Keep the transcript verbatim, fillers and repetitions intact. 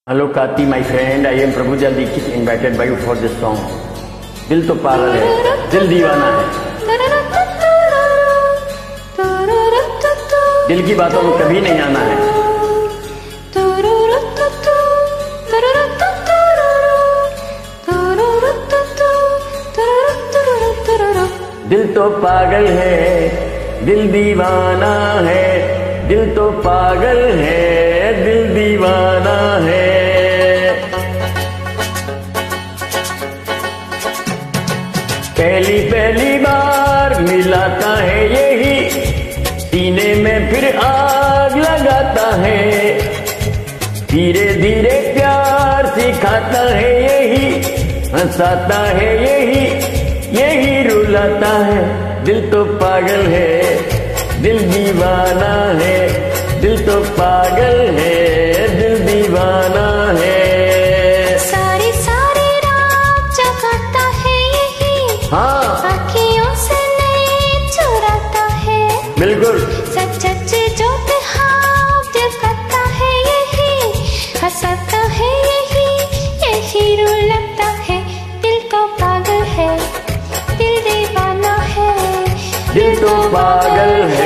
Hello Kati, my friend. I am Prabhuja Dikshit, invited by you for this song. दिल तो पागल है, दिल दीवाना है। दिल की बातों में कभी नहीं आना है। दिल तो पागल है, दिल दीवाना है। दिल तो पागल है, दिल दीवाना है। पहली पहली बार मिलाता है यही, सीने में फिर आग लगाता है। धीरे धीरे प्यार सिखाता है यही, हंसाता है यही, यही रुलाता है। दिल तो पागल है, दिल दीवाना है। दिल तो पागल है, दिल दीवाना है। सारी सारी रात जगाता है यही, हाँ आँखियों से नैन चुराता है। बिल्कुल सच सच जो ख्वाब दिखाता है यही, हंसाता है यही, यही रुलाता है। दिल तो पागल है, दिल दीवाना है। दिल तो पागल है।